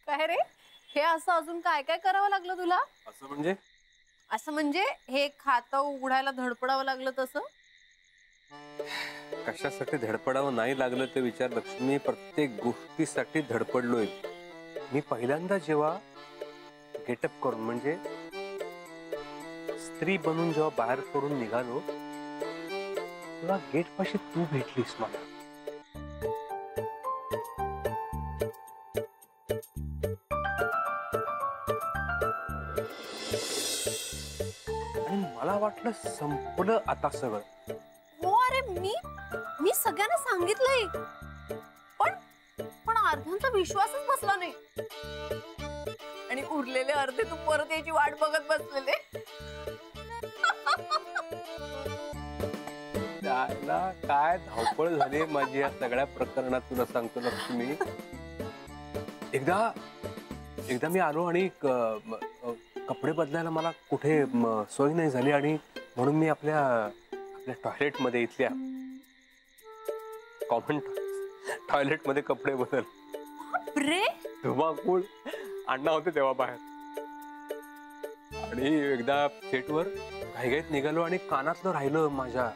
काय रे, हे असं अजून काय काय करावं लागलं तुला? असं म्हणजे हे खातं उघडायला धडपडावं लागलं तसं? कशासाठी धडपडावं नाही लागलं ते विचार लक्ष्मी. प्रत्येक गोष्टीसाठी धडपडलोय मी. पहिल्यांदा जेव्हा गेटअप करून म्हणजे स्त्री बनून जेव्हा बाहेर पडून निघालो तेव्हा गेट पाशी तू भेटलीस मला. आणि मला वाटलं संपलं आता सगळं. हो अरे, मी सगळ्यांना सांगितलंय, पण पण अर्ध्यांचा विश्वासच बसला नाही आणि उरलेले अर्धे तू परत याची वाट बघत बसलेले. काय धावपळ झाली माझी या सगळ्या प्रकरणात तुला सांगतो लक्ष्मी. एकदा मी आलो आणि कपडे बदलायला मला कुठे सोय नाही झाली आणि म्हणून मी आपल्या टॉयलेट मध्ये इथल्या कॉमन टॉयलेट मध्ये कपडे बदल. धुमाकूळ अण्णा होते तेव्हा बाहेर आणि एकदा सेटवर घाईघाईत निघालो आणि कानातलं राहिलं माझ्या.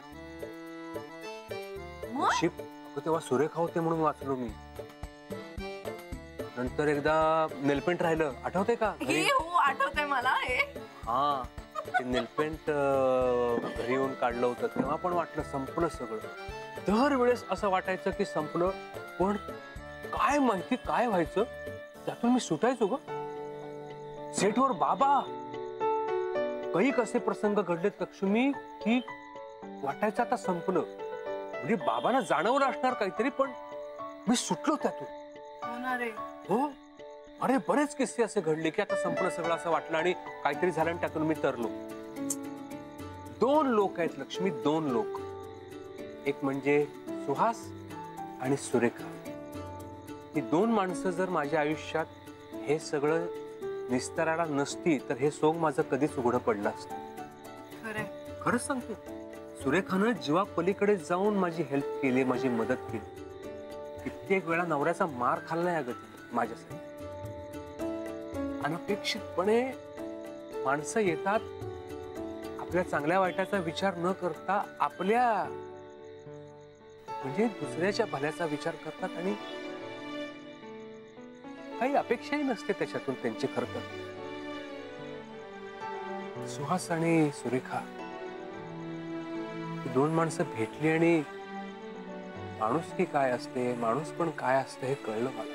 तेव्हा सुरेखा होते म्हणून वाचलो मी. नंतर एकदा नेलपेंट राहिलं, आठवतंय का? हो आठवतंय मला. हा, ते नेलपेंट घरी येऊन काढलं होतं तेव्हा पण वाटलं संपलं सगळं. दरवेळेस असं वाटायचं की संपलं, पण काय माहिती काय व्हायचं त्यातून मी सुटायचो ग. सेटवर बाबा, काही कसे प्रसंग घडलेत लक्ष्मी की वाटायचं आता संपलं. म्हणजे बाबांना जाणवलं असणार काहीतरी, पण मी सुटलो त्यातून. हो, अरे बरेच किस्से असे घडले की आता संपलं सगळं असं वाटलं आणि काहीतरी झालं आणि त्यातून मी तरलो. 2 लोक आहेत लक्ष्मी, 2 लोक. एक म्हणजे सुहास आणि सुरेखा. ही 2 माणसं जर माझ्या आयुष्यात हे सगळं निस्तरायला नसती तर हे सोंग माझं कधीच उघडं पडलं असतं. खरंच सांगतो, सुरेखानं जीवा पलीकडे जाऊन माझी हेल्प केली, माझी मदत केली. कित्येक वेळा नवऱ्याचा मार खाल्लाय अगं माझ्यासाठी. अनपेक्षितपणे माणसं येतात, आपल्या चांगल्या वाईटाचा विचार न करता आपल्या म्हणजे दुसऱ्याच्या भल्याचा विचार करतात आणि काही अपेक्षाही नसते त्याच्यातून त्यांची. खरं तर सुहास आणि सुरेखा ही 2 माणसं भेटली आणि माणुसकी काय असते, माणूस पण काय असते हे कळलं मला.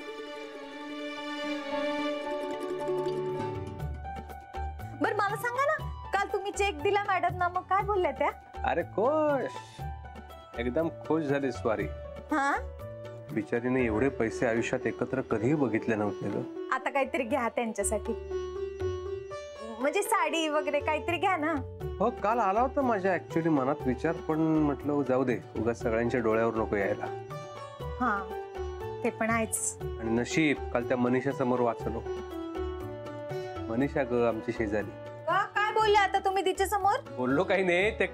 बरं मला सांगा ना, काल तुम्ही चेक दिला मॅडम ना, मग काय बोलल्या त्या? अरे खुश, एकदम खुश झाली स्वारी. हा, बिचारीने एवढे पैसे आयुष्यात एकत्र कधीही बघितले नव्हते ग. आता काहीतरी घ्या त्यांच्यासाठी, म्हणजे साडी वगैरे काहीतरी घ्या ना. हो, काल आला होता माझ्या ऍक्च्युअली मनात विचार, पण म्हटलं जाऊ दे, उगाच सगळ्यांच्या डोळ्यावर नको यायला. हा, ते पण आहेच. आणि नशीब काल त्या मनीषा समोर वाचलो. मनीषा ग, आमची शेजारी. काय बोलले आता तुम्ही तिच्या समोर? बोललो काही नाही ते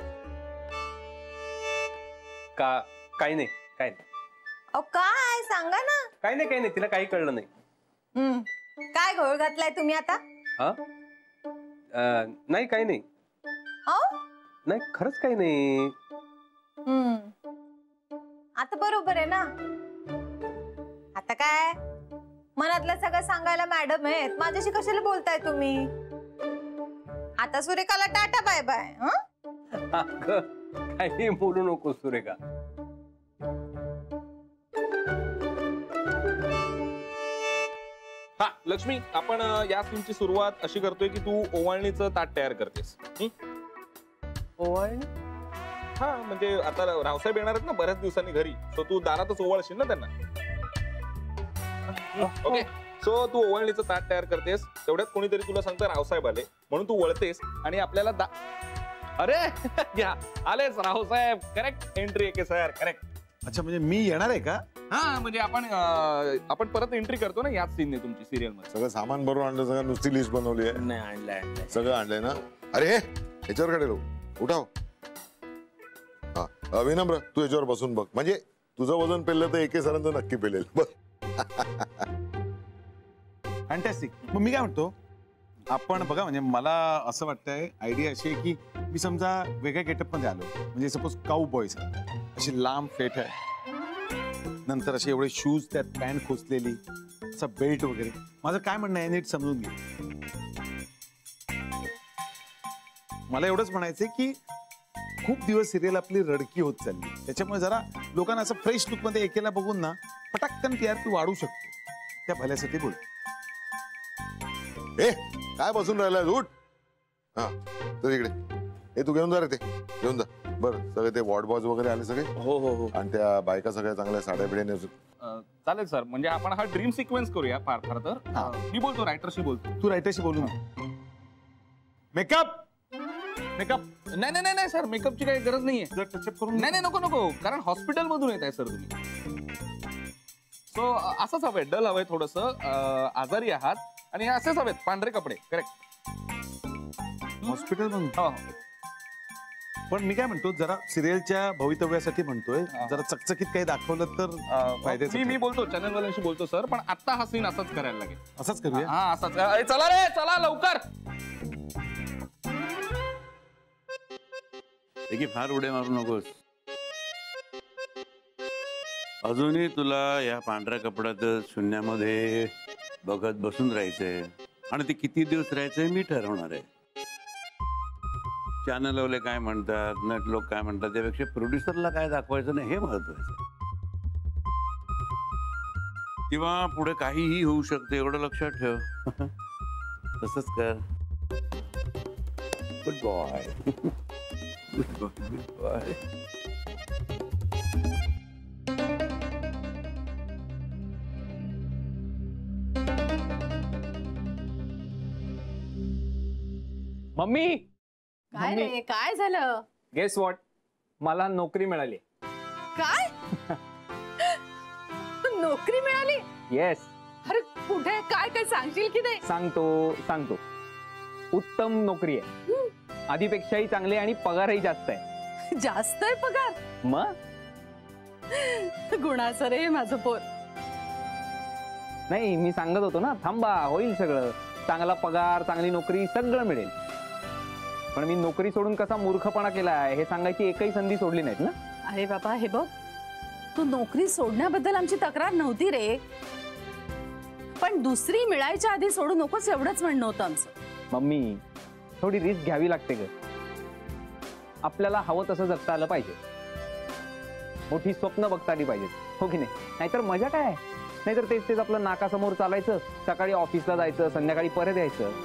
काही नाही. अहो काय सांगा ना. काही नाही, तिला काही कळलं नाही. काय घोळ घातलाय तुम्ही आता? हा, नाही काही नाही. नाही, खरंच काही नाही. आता बरोबर आहे ना. आता काय मनातलं सगळं सांगायला मॅडम आहेत, माझ्याशी कशाला बोलताय तुम्ही? आता सुरेखाला टाटा बाय बाय. काही बोलू नको सुरेखा. हा लक्ष्मी, आपण या सीनची सुरुवात अशी करतोय की तू ओवाळणीचं ताट तयार करतेस. ओवाळणी? हा, म्हणजे आता रावसाहेब येणार आहेत ना बऱ्याच दिवसांनी घरी, सो तू दारातच ओवाळशील ना त्यांना. ओके, सो तू ओवाळणीचं ताट तयार करतेस, तेवढ्यात कोणीतरी तुला सांगतं रावसाहेब आले, म्हणून तू वळतेस आणि आपल्याला अरे या आलेच रावसाहेब. करेक्ट एंट्री आहे सर, करेक्ट. अच्छा, म्हणजे मी येणार आहे का? हा, म्हणजे आपण परत एंट्री करतो ना याच सीनने तुमची सिरियल मध्ये. सगळं सामान भरून आणलं, सगळं नुसती लिस्ट बनवली आहे? नाही, आणलंय सगळं आणलंय ना. अरे ह्याच्यावर कडे उठाव. हा विनम्र, तू याच्यावर बसून बघ, म्हणजे तुझं वजन पेललं तर एके सरांचं नक्की पेलेल. बघ फॅन्टॅस्टिक. मग मी काय म्हणतो, आपण बघा म्हणजे मला असं वाटतंय आयडिया अशी आहे की मी समजा वेगळ्या गेटअप मध्ये आलो, म्हणजे सपोज काऊ बॉयज अशी लांब फेट आहे, नंतर असे एवढे शूज, त्यात पॅन्ट खोचलेली, असा बेल्ट वगैरे. माझं काय म्हणणं आहे नीट समजून घे. मला एवढंच म्हणायचंय की खूप दिवस सिरियल आपली रडकी होत चालली, त्याच्यामुळे जरा लोकांना असं फ्रेश लुक मध्ये एकेला बघून ना पटकन टीआरपी वाढू शकतो. त्या भल्यासाठी बोल. ए काय बसून राहिलाय, उठ. हा तर इकडे हे तू घेऊन जा रे, ते घेऊन जा. बरं सगळे ते वॉर्ड बॉयज वगैरे आले सगळे, हो हो हो. आणि त्या बायका सगळ्या चांगल्या साड्या बिड्या नेसून. चालेल सर, म्हणजे आपण हा ड्रीम सिक्वेन्स करूया. फार फार तर मी बोलतो, रायटरशी बोलतो. तू रायटरशी बोलून मेकअप मेकअप नाही नाही नाही सर, मेकअपची काही गरज नाहीये. जर टचअप करून नाही नाही नको नको, कारण हॉस्पिटल मधून येत आहे सर तुम्ही. सो असंच हवंय, डल हवंय थोडस, आजारी आहात आणि असेच हवेत पांढरे कपडे. करेक्ट. हॉस्पिटल मधून. हो पण मी काय म्हणतो, जरा सिरियलच्या भवितव्यासाठी म्हणतोय, जरा चकचकीत काही दाखवलं तर फायद्याचं. मी बोलतो, चॅनल वाल्यांशी बोलतो सर, पण आता हा सीन असाच करायला लागेल. असंच करूया. हा असाच. चला रे चला लवकर. फार उड्या मारू नकोस. अजूनही तुला या पांढऱ्या कपड्यात शून्यामध्ये बघत बसून राहायचंय, आणि ते किती दिवस राहायचंय मी ठरवणार आहे. चॅनलवाले काय म्हणतात, नट लोक काय म्हणतात, त्यापेक्षा प्रोड्युसरला काय दाखवायचं नाही हे महत्वाचं. किंवा पुढे काहीही होऊ शकतं एवढं लक्षात ठेव. तसंच कर. Good boy. Good boy. Mummy, काय रे, काय झालं? गेस व्हॉट, मला नोकरी मिळाली. काय? नोकरी मिळाली? येस. अरे कुठे, काय काय सांगशील की नाही? सांगतो. उत्तम नोकरी आहे, आधीपेक्षाही चांगली, आणि पगारही जास्त आहे. जास्त आहे पगार? मग गुणाचं रे माझं पोर. नाही, मी सांगत होतो ना, थांबा, होईल सगळं. चांगला पगार, चांगली नोकरी, सगळं मिळेल. पण मी नोकरी सोडून कसा मूर्खपणा केलाय हे सांगायची एकही संधी सोडली नाहीत ना. अरे बाबा, हे बघ, तू नोकरी सोडण्याबद्दल आमची तक्रार नव्हती रे, पण दुसरी मिळायच्या आधी सोडू नकोस एवढंच म्हणणं होतं आमचं. मम्मी, थोडी रिस्क घ्यावी लागते ग. आपल्याला हवं तसं जगता आलं पाहिजे, मोठी स्वप्न बघता आली पाहिजे, हो की नाही? नाहीतर मजा काय? नाहीतर तेच आपलं नाकासमोर चालायचं, सकाळी ऑफिसला जायचं, संध्याकाळी परत यायचं.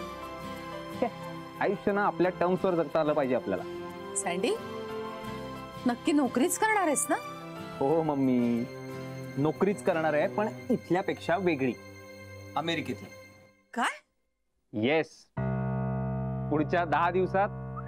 आयुष्य ना आपल्या टर्म्सवर जगता आलं पाहिजे आपल्याला. सँडी, नक्की नोकरीच करणार आहेस ना? हो मम्मी, नोकरीच करणार आहे, पण इथल्यापेक्षा वेगळी, अमेरिकेतली. काय? येस. पुढच्या 10 दिवसात.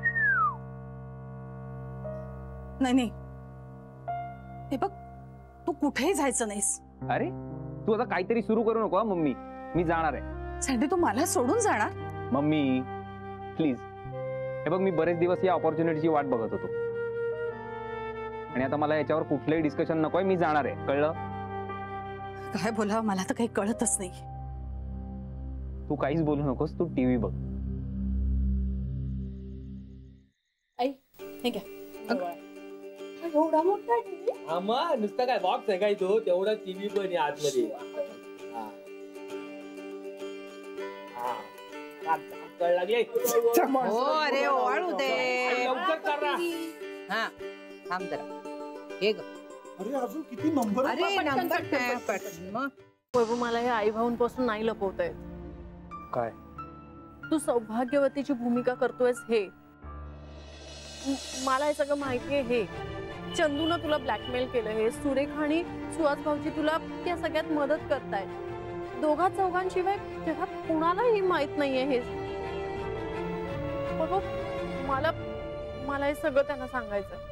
नाही, हे बघ, तू कुठेही जायचं नाहीस. अरे तू आता काहीतरी सुरू करू नको मम्मी, मी जाणार आहे. सँडी, तू मला सोडून जाणार? Mummy please. हे बघ, मी बरेच दिवस या ऑपॉर्च्युनिटीची वाट बघत होतो, आणि आता मला याच्यावर कुठलंही डिस्कशन नकोय. मी जाणार आहे, कळलं? काय बोलावं मला तर काही कळतच नाही. तू काहीच बोलू नकोस, तू टीव्ही बघ. आई, हे घ्या. एवढा मोठा टीव्ही? मग नुसतं काय बॉक्स आहे काय तो, तेवढा टीव्ही पण आहे आतमध्ये. लागले. हो, अरे वाळू दे. लवकर करा. हा, थांब जरा. हे ग. अरे अजून किती नंबर? अरे नंबर काय पटकन मग. वैभव, मला हे आई भाऊंपासून नाही लपवतंय. काय? तू सौभाग्यवतीची भूमिका करतोयस हे मला हे सगळं माहितीये. हे चंदूनं तुला ब्लॅकमेल केलं, हे सुरेखा आणि सुहास भाऊजी तुला त्या सगळ्यात मदत करतायत. दोघा चौघांशिवाय जगात कुणालाही माहित नाहीये हे. मला हे सगळं त्यांना सांगायचं.